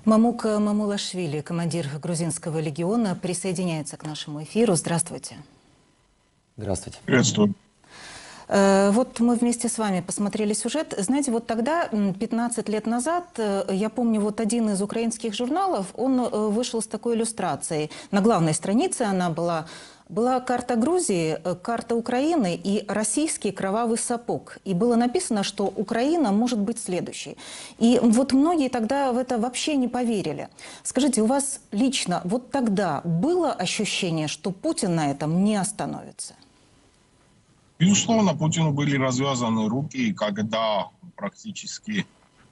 Мамук Мамулашвили, командир грузинского легиона, присоединяется к нашему эфиру. Здравствуйте. Здравствуйте. Приветствую. Вот мы вместе с вами посмотрели сюжет. Знаете, вот тогда, 15 лет назад, я помню, вот один из украинских журналов, он вышел с такой иллюстрацией. На главной странице она была карта Грузии, карта Украины и российский кровавый сапог. И было написано, что Украина может быть следующей. И вот многие тогда в это вообще не поверили. Скажите, у вас лично вот тогда было ощущение, что Путин на этом не остановится? Безусловно, Путину были развязаны руки, когда практически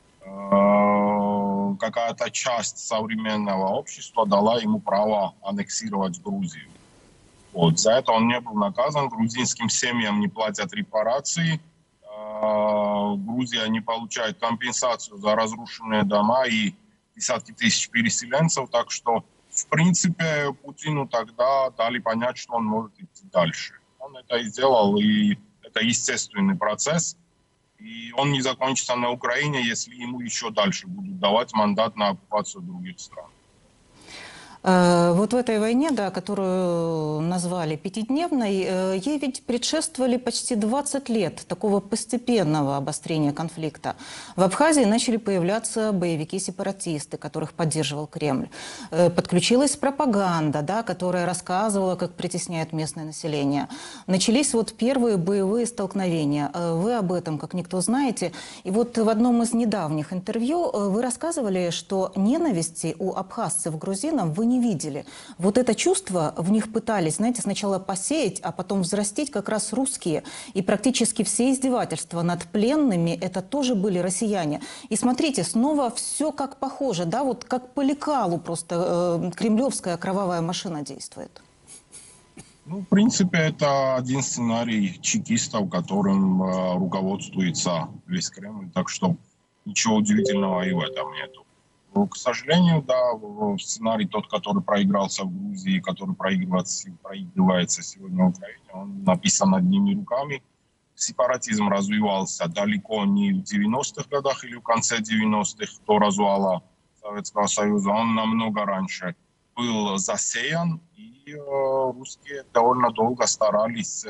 какая-то часть современного общества дала ему право аннексировать Грузию. Вот. За это он не был наказан, грузинским семьям не платят репарации, Грузия не получает компенсацию за разрушенные дома и десятки тысяч переселенцев, так что, в принципе, Путину тогда дали понять, что он может идти дальше. Он это и сделал, и это естественный процесс, и он не закончится на Украине, если ему еще дальше будут давать мандат на оккупацию других стран. Вот в этой войне, да, которую назвали пятидневной, ей ведь предшествовали почти 20 лет такого постепенного обострения конфликта. В Абхазии начали появляться боевики-сепаратисты, которых поддерживал Кремль. Подключилась пропаганда, да, которая рассказывала, как притесняют местное население. Начались вот первые боевые столкновения. Вы об этом, как никто, знаете. И вот в одном из недавних интервью вы рассказывали, что ненависти у абхазцев к грузинам вы не видели. Вот это чувство в них пытались, знаете, сначала посеять, а потом взрастить как раз русские. И практически все издевательства над пленными – это тоже были россияне. И смотрите, снова все как похоже, да, вот как по лекалу просто кремлевская кровавая машина действует. Ну, в принципе, это один сценарий чекистов, которым руководствуется весь Кремль, так что ничего удивительного и в этом нету. К сожалению, да, сценарий тот, который проигрался в Грузии, который проигрывается сегодня в Украине, он написан одними руками. Сепаратизм развивался далеко не в 90-х годах или в конце 90-х, до развала Советского Союза. Он намного раньше был засеян, и русские довольно долго старались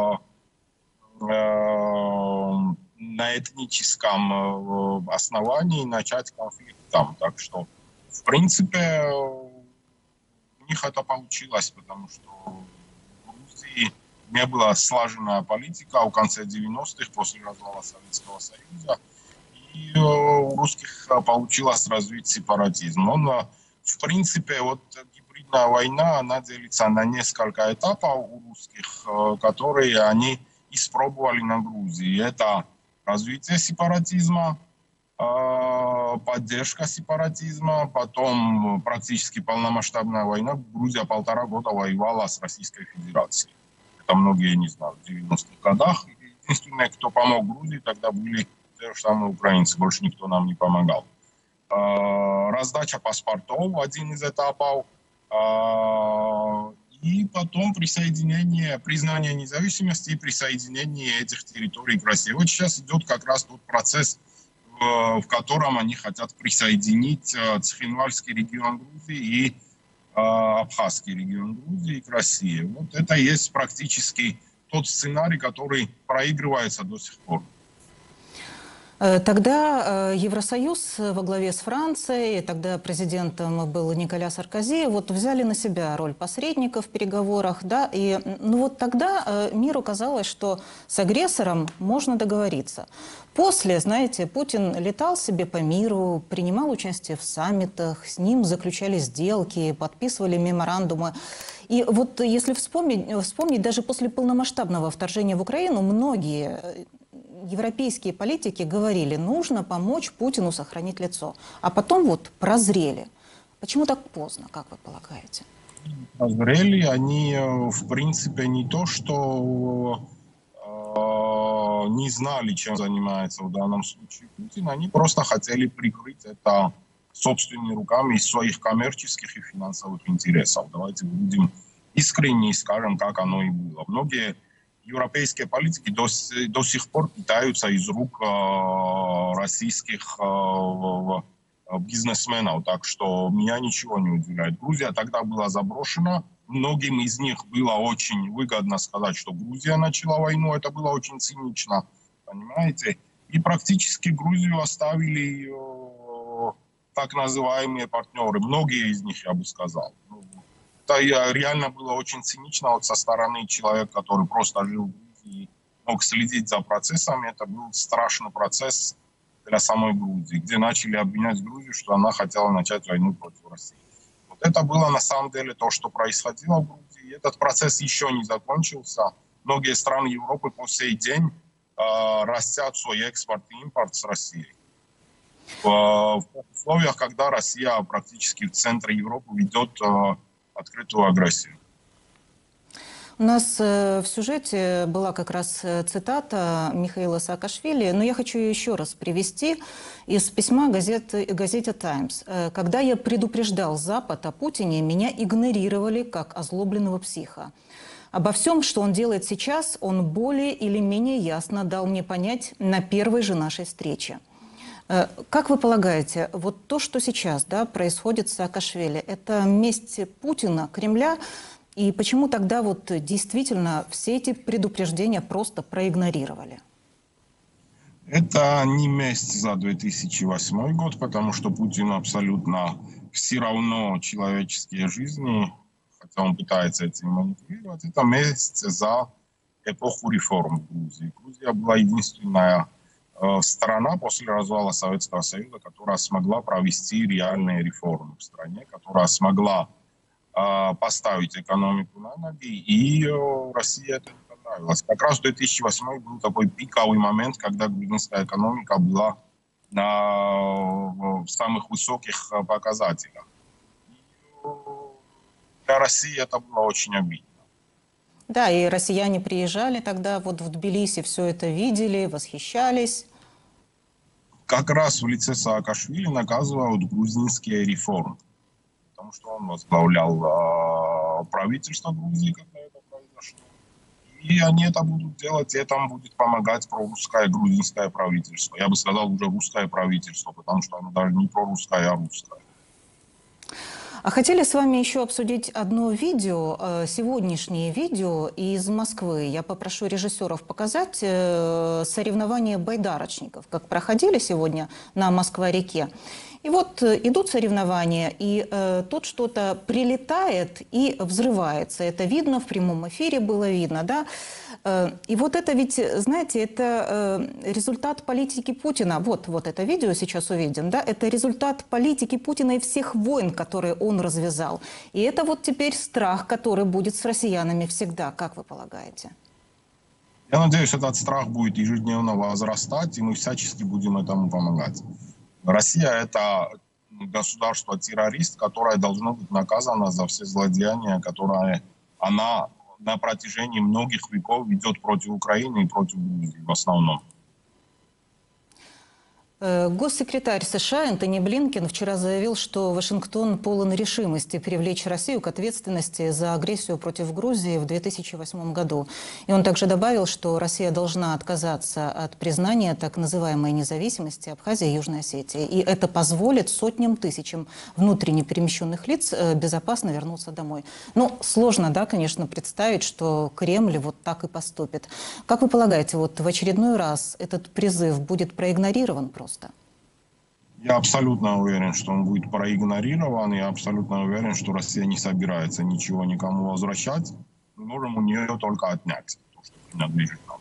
на этническом основании начать конфликт там. Так что, в принципе, у них это получилось, потому что в Грузии не была слаженная политика в конце 90-х, после развала Советского Союза, и у русских получилось развить сепаратизм. Он, в принципе, вот гибридная война, она делится на несколько этапов у русских, которые они испробовали на Грузии. Это развитие сепаратизма, поддержка сепаратизма, потом практически полномасштабная война. Грузия 1,5 года воевала с Российской Федерацией. Это многие не знают. В 90-х годах единственные, кто помог Грузии, тогда были те же самые украинцы. Больше никто нам не помогал. Раздача паспортов – один из этапов. И потом признание независимости и присоединение этих территорий к России. Вот сейчас идет как раз тот процесс, в котором они хотят присоединить Цхинвальский регион Грузии и Абхазский регион Грузии к России. Вот это и есть практически тот сценарий, который проигрывается до сих пор. Тогда Евросоюз во главе с Францией, тогда президентом был Николя Саркози, вот взяли на себя роль посредника в переговорах, да, и ну вот тогда миру казалось, что с агрессором можно договориться. После, знаете, Путин летал себе по миру, принимал участие в саммитах, с ним заключали сделки, подписывали меморандумы. И вот если вспомнить, даже после полномасштабного вторжения в Украину, многие европейские политики говорили, нужно помочь Путину сохранить лицо. А потом вот прозрели. Почему так поздно, как вы полагаете? Прозрели они, в принципе, не то, что не знали, чем занимается в данном случае Путин. Они просто хотели прикрыть это собственными руками из своих коммерческих и финансовых интересов. Давайте будем искренни и скажем, как оно и было. Многие европейские политики до сих пор питаются из рук российских бизнесменов, так что меня ничего не удивляет. Грузия тогда была заброшена, многим из них было очень выгодно сказать, что Грузия начала войну, это было очень цинично, понимаете? И практически Грузию оставили так называемые партнеры, многие из них, я бы сказал. Это реально было очень цинично вот со стороны человека, который просто жил в Грузии, мог следить за процессами. Это был страшный процесс для самой Грузии, где начали обвинять Грузию, что она хотела начать войну против России. Вот это было на самом деле то, что происходило в Грузии. Этот процесс еще не закончился. Многие страны Европы по сей день растят свой экспорт и импорт с Россией. В условиях, когда Россия практически в центре Европы ведет открытую агрессию. У нас в сюжете была как раз цитата Михаила Саакашвили, но я хочу ее еще раз привести из письма газете «Таймс». «Когда я предупреждал Запад о Путине, меня игнорировали как озлобленного психа. Обо всем, что он делает сейчас, он более или менее ясно дал мне понять на первой же нашей встрече». Как вы полагаете, вот то, что сейчас происходит с Саакашвили, это месть Путина, Кремля? И почему тогда вот действительно все эти предупреждения просто проигнорировали? Это не месть за 2008 год, потому что Путину абсолютно все равно человеческие жизни, хотя он пытается этим манипулировать. Это месть за эпоху реформ в Грузии. Грузия была единственная страна после развала Советского Союза, которая смогла провести реальные реформы в стране, которая смогла поставить экономику на ноги, и России это не понравилось. Как раз 2008 был такой пиковый момент, когда грузинская экономика была в самых высоких показателях. И для России это было очень обидно. Да, и россияне приезжали тогда вот в Тбилиси, все это видели, восхищались. Как раз в лице Саакашвили наказывают грузинские реформы. Потому что он возглавлял правительство Грузии, когда это произошло. И они это будут делать, и этому будет помогать прорусское грузинское правительство. Я бы сказал, уже русское правительство, потому что оно даже не прорусское, а русское. А хотели с вами еще обсудить одно видео, сегодняшнее видео из Москвы. Я попрошу режиссеров показать соревнования байдарочников, как проходили сегодня на Москва-реке. И вот идут соревнования, и тут что-то прилетает и взрывается. Это видно, в прямом эфире было видно, да? И вот это ведь, знаете, это результат политики Путина. Вот это видео сейчас увидим, да? Это результат политики Путина и всех войн, которые он развязал. И это вот теперь страх, который будет с россиянами всегда, как вы полагаете? Я надеюсь, этот страх будет ежедневно возрастать, и мы всячески будем этому помогать. Россия – это государство-террорист, которое должно быть наказано за все злодеяния, которые она на протяжении многих веков ведет против Украины и против Грузии в основном. Госсекретарь США Энтони Блинкен вчера заявил, что Вашингтон полон решимости привлечь Россию к ответственности за агрессию против Грузии в 2008 году. И он также добавил, что Россия должна отказаться от признания так называемой независимости Абхазии и Южной Осетии. И это позволит сотням тысячам внутренне перемещенных лиц безопасно вернуться домой. Ну, сложно, да, конечно, представить, что Кремль вот так и поступит. Как вы полагаете, вот в очередной раз этот призыв будет проигнорирован просто? Я абсолютно уверен, что он будет проигнорирован. Я абсолютно уверен, что Россия не собирается ничего никому возвращать. Мы можем у нее только отнять то, что принадлежит нам.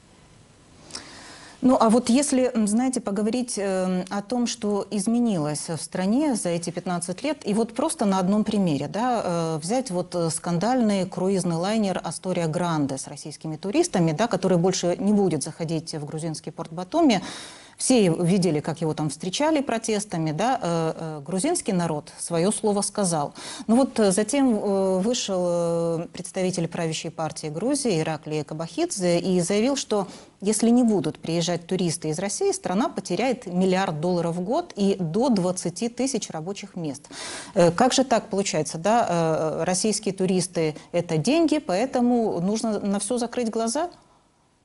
Ну, а вот если, знаете, поговорить о том, что изменилось в стране за эти 15 лет, и вот просто на одном примере, да, взять вот скандальный круизный лайнер «Астория Гранде» с российскими туристами, да, который больше не будет заходить в грузинский порт Батуми. Все видели, как его там встречали протестами, да, грузинский народ свое слово сказал. Но вот затем вышел представитель правящей партии Грузии Ираклий Кабахидзе и заявил, что если не будут приезжать туристы из России, страна потеряет $1 миллиард в год и до 20 тысяч рабочих мест. Как же так получается, да, российские туристы – это деньги, поэтому нужно на все закрыть глаза?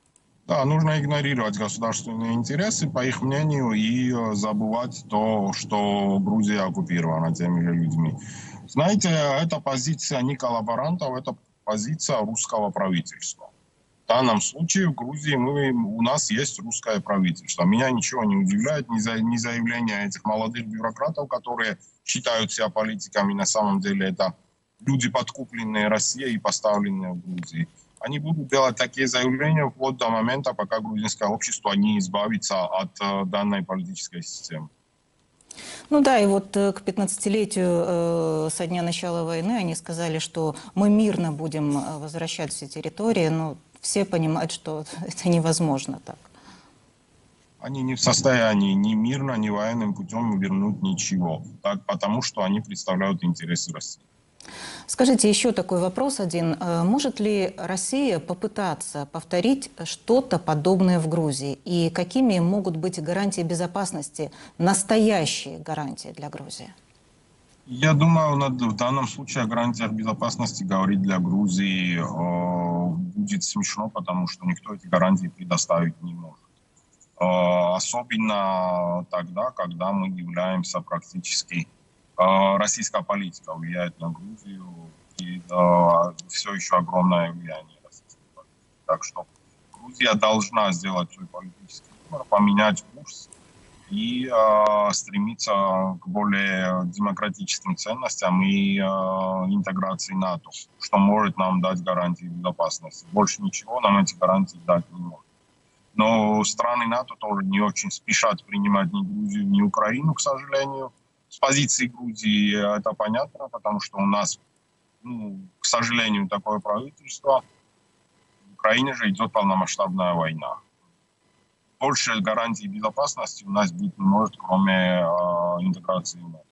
Да, нужно игнорировать государственные интересы, по их мнению, и забывать то, что Грузия оккупирована теми же людьми. Знаете, это позиция не коллаборантов, это позиция русского правительства. В данном случае в Грузии у нас есть русское правительство. Меня ничего не удивляет, ни заявления этих молодых бюрократов, которые считают себя политиками, на самом деле это люди, подкупленные Россией и поставленные в Грузии. Они будут делать такие заявления вплоть до момента, пока грузинское общество не избавится от данной политической системы. Ну да, и вот к 15-летию со дня начала войны они сказали, что мы мирно будем возвращать все территории, но все понимают, что это невозможно так. Они не в состоянии ни мирно, ни военным путем вернуть ничего, так, потому что они представляют интересы России. Скажите, еще такой вопрос один. Может ли Россия попытаться повторить что-то подобное в Грузии? И какими могут быть гарантии безопасности, настоящие гарантии для Грузии? Я думаю, в данном случае о гарантиях безопасности говорить для Грузии будет смешно, потому что никто эти гарантии предоставить не может. Особенно тогда, когда мы являемся практически... Российская политика влияет на Грузию, и все еще огромное влияние российской политики. Так что Грузия должна сделать свой политический выбор, поменять курс и стремиться к более демократическим ценностям и интеграции НАТО, что может нам дать гарантии безопасности. Больше ничего нам эти гарантии дать не может. Но страны НАТО тоже не очень спешат принимать ни Грузию, ни Украину, к сожалению. С позиции Грузии это понятно, потому что у нас, к сожалению, такое правительство. В Украине же идет полномасштабная война. Больше гарантий безопасности у нас быть не может, кроме интеграции в НАТО.